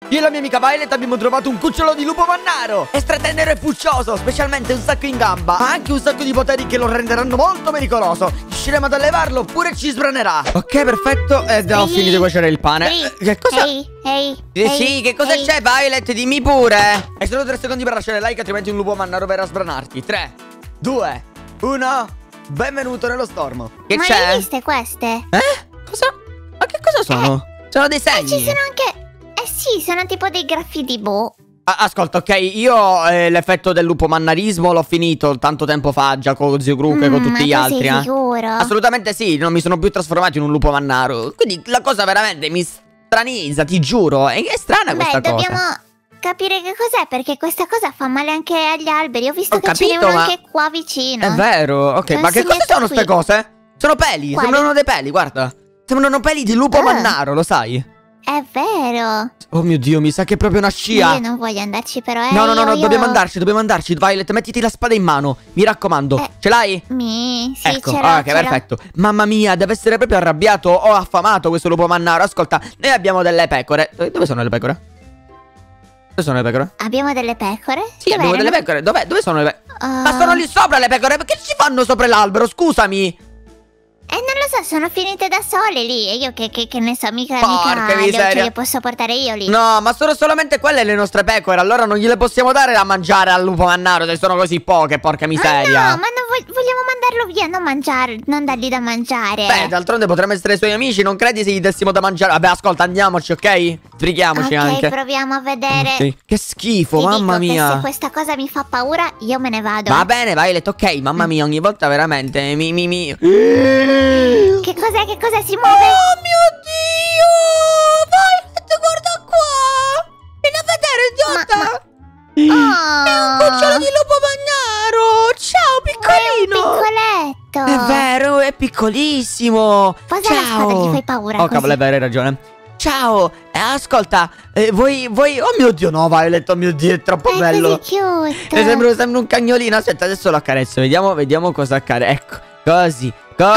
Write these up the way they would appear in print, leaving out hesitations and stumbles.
Io e la mia amica Violet abbiamo trovato un cucciolo di lupo mannaro. È stratenero e puccioso, specialmente un sacco in gamba. Ha anche un sacco di poteri che lo renderanno molto pericoloso. Riusciremo ad allevarlo oppure ci sbranerà. Ok, perfetto. Ho finito di cuocere il pane. Che cosa? Sì, che cosa c'è, Violet? Dimmi pure. Hai solo 3 secondi per lasciare like, altrimenti un lupo mannaro verrà a sbranarti. 3, 2, 1. Benvenuto nello stormo. Che c'è? Ma hai viste queste? Cosa? Ma che cosa sono? Sono dei segni. Ci sono anche... sì, sono tipo dei graffiti, boh. Ascolta, ok, io l'effetto del lupo mannarismo l'ho finito tanto tempo fa, già con Zio Gru e con tutti gli altri. Sei sicuro? Assolutamente sì, non mi sono più trasformato in un lupo mannaro. Quindi la cosa veramente mi stranizza, ti giuro. È strana questa cosa. Dobbiamo capire che cos'è, perché questa cosa fa male anche agli alberi. Ho visto che capito, ce n'è uno anche qua vicino. È vero, ok, ma che cosa sono queste cose? Sono peli, sembrano dei peli, guarda. Sembrano peli di lupo mannaro, lo sai? È vero. Oh mio Dio, mi sa che è proprio una scia. Io non voglio andarci però. No, dobbiamo andarci. Violet, mettiti la spada in mano. Mi raccomando. Ce l'hai? Sì, ecco, ce l'ho. Ok, perfetto. Mamma mia, deve essere proprio arrabbiato o affamato questo lupo mannaro. Ascolta, noi abbiamo delle pecore. Dove sono le pecore? Dove sono le pecore? Abbiamo delle pecore? Sì, abbiamo delle pecore. Dove sono le pecore? Ma sono lì sopra le pecore. Perché ci fanno sopra l'albero? Scusami. Non lo so, sono finite da sole lì. E io che ne so, mica le posso portare io lì. No, ma sono solamente quelle le nostre pecore. Allora non gliele possiamo dare da mangiare al lupo mannaro se sono così poche, porca miseria. No, ma vogliamo mandarlo via, non mangiare, non dargli da mangiare. Beh, d'altronde potremmo essere i suoi amici. Non credi se gli dessimo da mangiare? Vabbè, ascolta, andiamoci, ok? Sbrighiamoci anche. Ok, proviamo a vedere. Che schifo, mamma mia. Se questa cosa mi fa paura, io me ne vado. Va bene, Violet, ok. Mamma mia, ogni volta veramente Che cos'è? Che cosa si muove? Oh mio Dio! Violet, guarda qua! Vieni a vedere, idiota! È un cucciolo di lupo mannaro! Ciao, piccolino! È un piccoletto! È vero, è piccolissimo! Posa la spada, gli fai paura. Oh, cavolo, è vero, hai ragione. Ciao, ascolta, vuoi... Oh mio Dio, no, Violet, oh mio Dio, è troppo bello. Così cute. Sembra un cagnolino. Aspetta, adesso lo accarezzo, vediamo cosa accare. Ecco, così.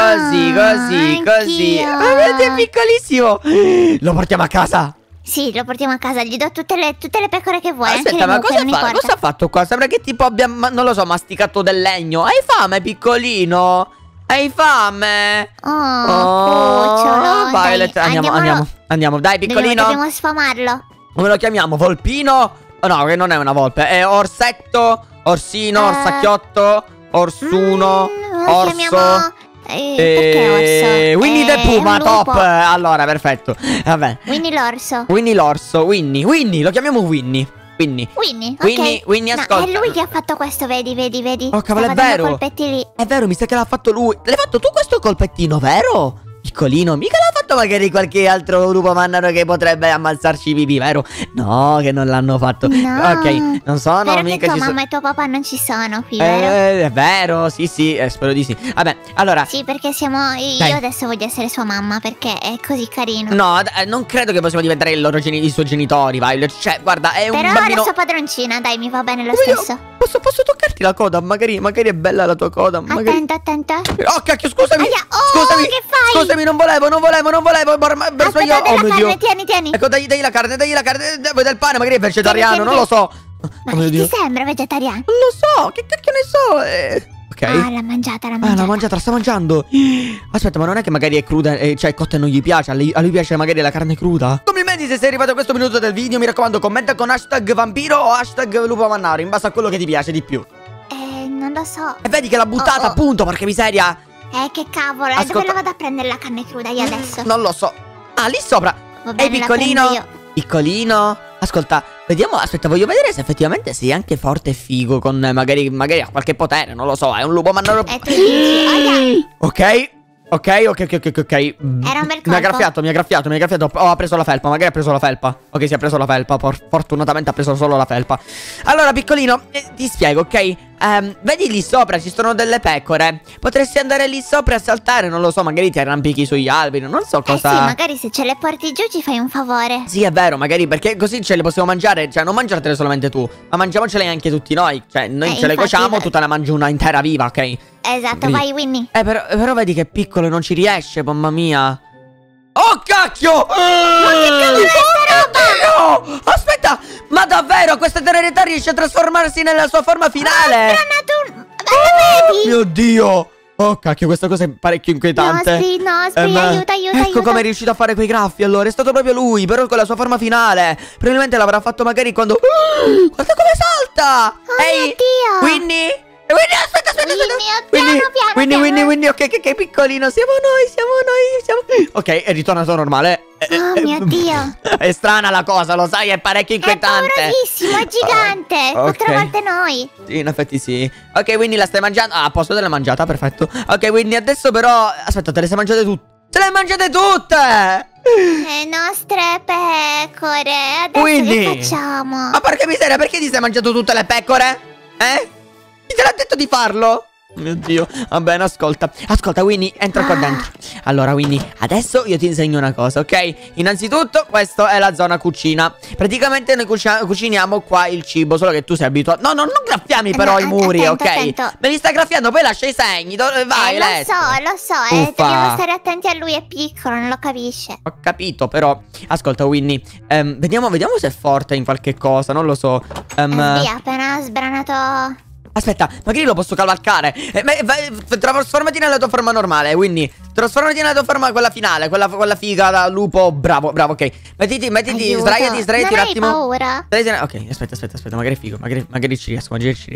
Vedete, è piccolissimo. Lo portiamo a casa? Sì, lo portiamo a casa, gli do tutte le pecore che vuoi. Aspetta, ma cosa ha fatto qua? Sembra che tipo abbia, non lo so, masticato del legno. Hai fame, piccolino? Hai fame? Cucciolo. Violet, andiamo. Dai, piccolino. Dobbiamo sfamarlo. Come lo chiamiamo? Volpino? Oh, no, che non è una volpe. È orsetto, orsino, orsacchiotto, orsuno, orso. Perché orso? Winnie the Pooh, ma top. Allora, perfetto. Vabbè. Winnie l'orso. Winnie, lo chiamiamo Winnie. Winnie, ascolta. No, è lui che ha fatto questo, vedi. Oh, cavolo, è vero. Colpetti lì. È vero, mi sa che l'ha fatto lui. L'hai fatto tu questo colpettino, vero? Piccolino, mica l'ha fatto magari qualche altro lupo mannaro che potrebbe ammazzarci pipì, vero? No, che non l'hanno fatto. No. Ok, non sono Spero mica che tua mamma e tuo papà non ci sono qui, vero? È vero, sì, spero di sì. Vabbè, allora. Sì, perché siamo... Io adesso voglio essere sua mamma, perché è così carino. No, non credo che possiamo diventare i suoi genitori, Violet. Cioè, guarda, è un bambino... Però sua padroncina, dai, mi va bene lo stesso. Posso toccarti la coda? Magari è bella la tua coda. Attento. Oh, cacchio, scusami. Scusami, che fai? Scusami, non volevo. Aspetta, dai la carne, tieni. Ecco, dai la carne. Vuoi del pane? Magari è vegetariano, non lo so. Ma che ti sembra vegetariano? Non lo so, che cacchio ne so. Ok. L'ha mangiata. La sta mangiando. Aspetta, ma non è che magari è cruda, cioè cotta e non gli piace? A lui piace magari la carne cruda? Complimenti se sei arrivato a questo minuto del video. Mi raccomando, commenta con hashtag vampiro o hashtag lupo mannaro, in base a quello che ti piace di più. Non lo so. E vedi che l'ha buttata, appunto, porca miseria. Che cavolo, dove la vado a prendere la carne cruda io adesso? Non lo so. Lì sopra. Ehi, piccolino. Ascolta, vediamo. Aspetta, voglio vedere se effettivamente sei anche forte e figo. Con magari ha qualche potere, non lo so. È un lupo mannaro. Ok. Era un bel colpo. Mi ha graffiato. Oh, ha preso la felpa. Magari ha preso la felpa. Ok, si è preso la felpa. Fortunatamente ha preso solo la felpa. Allora, piccolino, ti spiego, ok? Vedi lì sopra ci sono delle pecore. Potresti andare lì sopra a saltare. Non lo so, magari ti arrampichi sugli alberi. Non so cosa. Sì, magari se ce le porti giù ci fai un favore. Sì, è vero, magari perché così ce le possiamo mangiare. Cioè, non mangiartele solamente tu, ma mangiamocele anche tutti noi. Cioè, noi ce le cuociamo, tu te la mangi una intera viva, ok? Esatto, vai Winnie. Però vedi che è piccolo, non ci riesce, mamma mia. Oh, cacchio! Ma che cavolo è sta roba? Aspetta! vero, questa tenera età riesce a trasformarsi nella sua forma finale. Vedi? Mio Dio. Oh cacchio, questa cosa è parecchio inquietante. Nospi, aiuta, ecco come è riuscito a fare quei graffi allora. È stato proprio lui, però con la sua forma finale. Probabilmente l'avrà fatto magari quando... guarda come salta. Ehi, mio Dio. Winnie, aspetta. Winnie, ok, piccolino. Siamo noi. Ok, è ritornato normale. Oh mio Dio. È strana la cosa, lo sai, è parecchio inquietante. È paurosissimo, è gigante. Ok. 4 volte noi. Sì, in effetti sì. Ok, Winnie, la stai mangiando? Ah, a posto della mangiata, perfetto. Ok, Winnie, adesso però... Aspetta, te le sei mangiate tutte? Ce le hai mangiate tutte! Le nostre pecore. Adesso Winnie, che facciamo? ma porca miseria, perché ti sei mangiato tutte le pecore? Chi te l'ha detto di farlo? Mio Dio. Va bene, ascolta, Winnie, entra qua dentro. Allora, Winnie, adesso io ti insegno una cosa, ok? Innanzitutto, questa è la zona cucina. Praticamente noi cuciniamo qua il cibo. Solo che tu sei abituato. No, non graffiami però i muri, attento, ok? attento. Me li stai graffiando, poi lascia i segni. Vai, lo so, dobbiamo stare attenti a lui, è piccolo, non lo capisce. Ho capito, però ascolta, Winnie, vediamo se è forte in qualche cosa, non lo so. Via, appena sbranato. Aspetta, magari lo posso cavalcare. Trasformati nella tua forma normale, Winnie. Trasformati nella tua forma, quella finale, quella figa da lupo. Bravo, ok. Mettiti, sdraiati un attimo. Non hai paura? Ok, aspetta, magari è figo, magari ci riesco.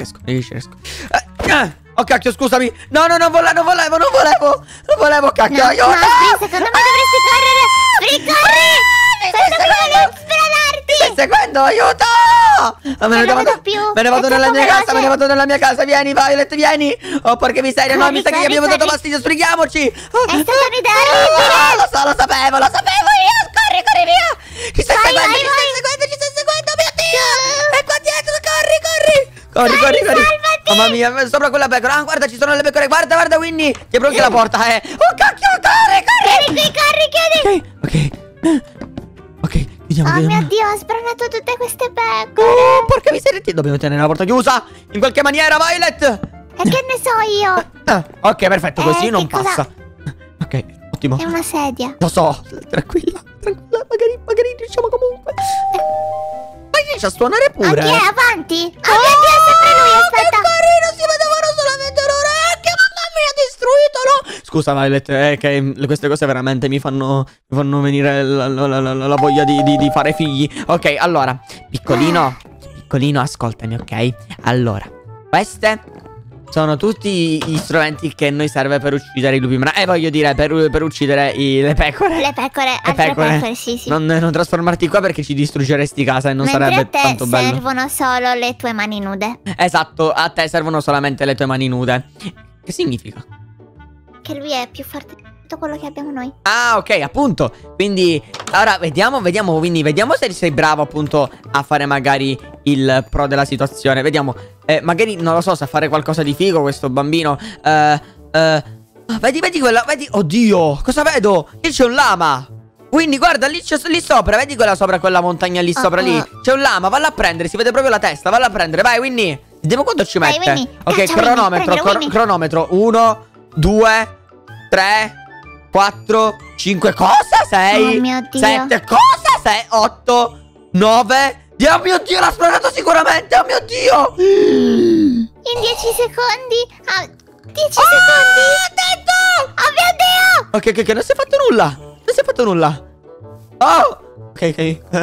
Oh cacchio, scusami. No, non volevo, cacchio. Aiuto! Secondo me dovresti correre. Corri! Mi stai seguendo, aiuto! Me ne vado nella mia casa, vieni Violet, vieni. Oh porca miseria, no, mi sa che gli abbiamo dato fastidio, sbrighiamoci. È stata un'idea orribile. Lo sapevo io. Corri via. Ci stai seguendo, mio Dio. È qua dietro, corri. Salvati. Mamma mia, sopra quella pecora. Guarda, ci sono le pecore. Guarda Winnie, ti apro anche la porta, Oh cacchio, corri. Vieni qui, corri, chiudi. Ok, Oh mio Dio, ha sbranato tutte queste pecore. Oh, porca miseria, dobbiamo tenere la porta chiusa in qualche maniera, Violet. E che ne so io? Ok, perfetto, così non passa. Ok, ottimo. È una sedia. Lo so, tranquilla, magari riusciamo comunque. Ma riesci a suonare pure? Ok, avanti. Oh mio Dio, è sempre lui, aspetta. Che carino, si vedevano solamente loro. Che mamma mia, distruitelo. Scusa Violet, è che queste cose veramente mi fanno venire la voglia di fare figli. Ok, allora, piccolino, ascoltami, ok? Allora, queste sono tutti gli strumenti che noi serve per uccidere i lupi marani. Voglio dire, per uccidere le pecore. Le pecore, sì. Non trasformarti qua perché ci distruggeresti casa e non sarebbe tanto bello. Servono solo le tue mani nude. Esatto, a te servono solamente le tue mani nude. Che significa? Che lui è più forte di tutto quello che abbiamo noi. Ah, ok, appunto. Quindi, ora vediamo se sei bravo appunto a fare magari il pro della situazione. Vediamo, magari, non lo so, sa fare qualcosa di figo questo bambino. Vedi quella, vedi, oddio, cosa vedo? Lì c'è un lama. Quindi guarda, lì sopra, vedi quella sopra, quella montagna lì sopra lì. C'è un lama, valla a prendere, si vede proprio la testa, valla a prendere, vai Winnie. Vediamo quanto ci mette. Winnie. Ok, cronometro, 1, 2, 3, 4, 5, cosa? 6, Oh mio Dio. 7, cosa? 6, 8, 9. Oh mio Dio, l'ha sparato sicuramente, oh mio Dio. In 10 secondi. 10 secondi. Detto! Oh mio Dio. Ok, non si è fatto nulla. Oh, ok.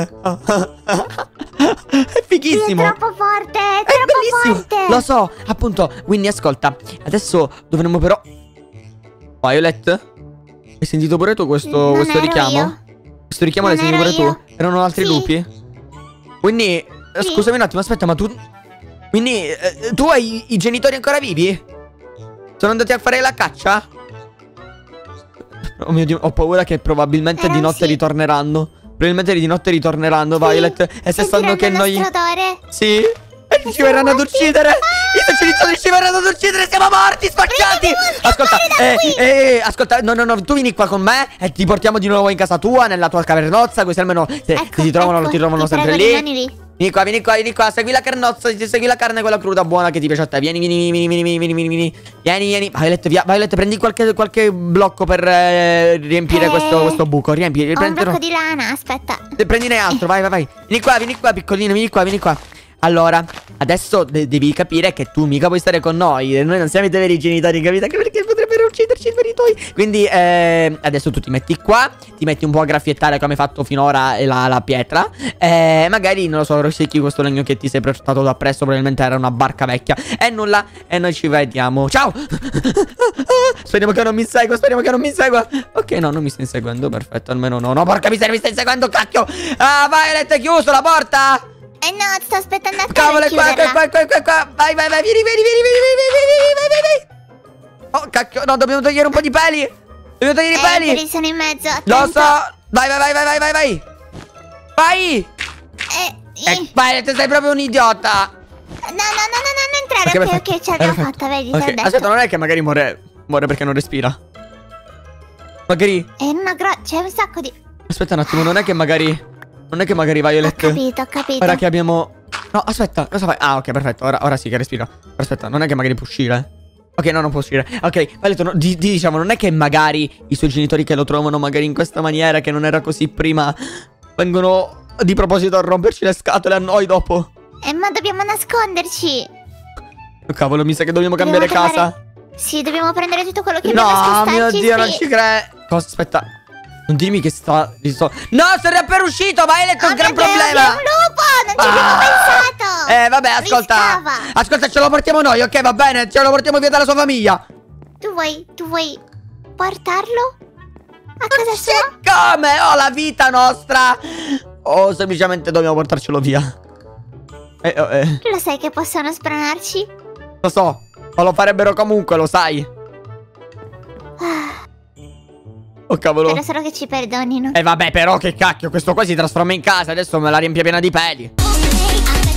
È fighissimo. È troppo forte, è È bellissimo. forte. Lo so, appunto. Winnie, ascolta. Adesso dovremmo però... Violet, hai sentito pure tu questo richiamo? Io. Questo richiamo l'hai sentito pure tu? Erano altri lupi? Winnie, scusami un attimo, aspetta, ma tu... Winnie, tu hai i genitori ancora vivi? Sono andati a fare la caccia? Oh mio Dio, ho paura che probabilmente di notte ritorneranno. Probabilmente di notte ritorneranno, Violet. E se sanno che noi... Sì? E ci verranno ad uccidere. I suoi ci verranno ad uccidere. Siamo morti, spacciati. Ascolta, ascolta, no, tu vieni qua con me e ti portiamo di nuovo in casa tua, nella tua cavernozza. Così almeno se ti trovano sempre lì. Vieni qua, segui la carnozza, segui la carne quella cruda buona che ti piace a te. Vieni. Vieni. Violet, prendi qualche blocco per riempire questo buco. Ho un blocco di lana, aspetta. Prendine altro, vai. Vieni qua, piccolino, vieni qua. Allora, adesso devi capire che tu mica puoi stare con noi. Noi non siamo i tuoi veri genitori, capito? Anche perché potrebbero ucciderci per i tuoi. Quindi, adesso tu ti metti qua. Ti metti un po' a graffiettare come hai fatto finora la pietra. Magari, non lo so, rosicchi questo legno che ti sei portato da presso. Probabilmente era una barca vecchia. E nulla. E noi ci vediamo. Ciao! Speriamo che non mi segua. Speriamo che non mi segua. Ok, no, non mi stai inseguendo. Perfetto, almeno no. No, porca miseria, mi stai inseguendo, cacchio. Ah, Violet, è chiuso la porta. No, sto aspettando a te. Cavolo, qua. Vai. Vieni. Oh, cacchio, no, dobbiamo togliere un po' di peli. Dobbiamo togliere i peli. I peli sono in mezzo. Attento. Lo so. Vai. Vai. Vai, te sei proprio un idiota. No, non entrare. Ok, ce l'abbiamo fatta, vedi, te l'ho detto. Aspetta, non è che magari muore perché non respira. Magari è in una grotta, c'è un sacco di... Aspetta un attimo, non è che magari Violet... Ho capito. Ora che abbiamo... No, aspetta, cosa fai? Ah, ok, perfetto, ora sì che respira. Aspetta, non è che magari può uscire? Ok, no, non può uscire. Ok, Violet, no, diciamo, non è che magari i suoi genitori che lo trovano magari in questa maniera, che non era così prima, vengono di proposito a romperci le scatole a noi dopo. Ma dobbiamo nasconderci. Oh, cavolo, mi sa che dobbiamo cambiare casa. Sì, dobbiamo prendere tutto quello che abbiamo nascosto. No, mio Dio, non ci credo. Cosa? Aspetta. Non dirmi che No, sono appena uscito, ma hai letto un gran problema. È un lupo, non ci abbiamo pensato. Vabbè, ascolta, ce lo portiamo noi, ok, va bene? Ce lo portiamo via dalla sua famiglia. Tu vuoi portarlo a casa sua? Come? Oh, la vita nostra. O semplicemente dobbiamo portarcelo via. Lo sai che possono spronarci? Lo so, ma lo farebbero comunque, lo sai. Oh cavolo. Spero solo che ci perdonino. Vabbè, però che cacchio, questo qua si trasforma in casa. Adesso me la riempie piena di peli.